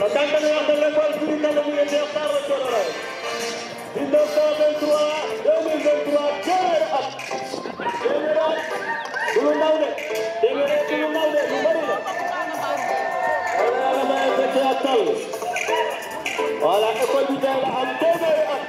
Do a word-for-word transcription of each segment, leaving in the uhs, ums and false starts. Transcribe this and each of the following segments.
Tanto de l'école Serigne Ndamou Cheikh Sarr Thioro mille neuf cent vingt-trois deux mille vingt-trois téeméeri at téeméeri at du lu ndaw de téeméeri at du lu ndaw de lu bari la wala yàlla may fekkee ak tal voilà école bi tey la am téeméeri at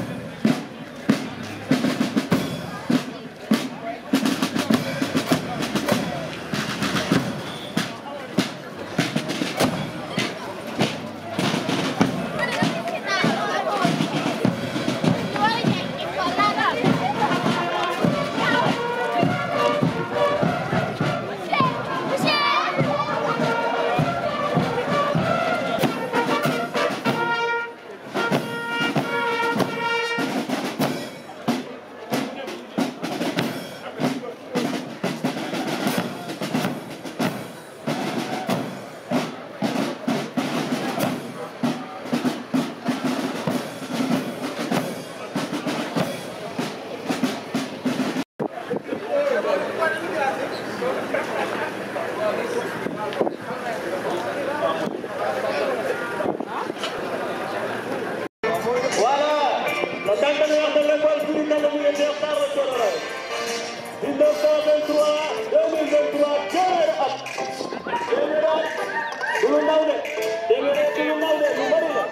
mille neuf cent vingt-trois deux mille vingt-trois téeméeri at téeméeri at du lu ndaw de téeméeri at du lu ndaw de lu bari la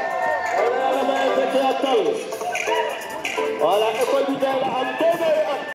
wala yàlla may fekkee ak tal voilà école bi tey la am téeméeri at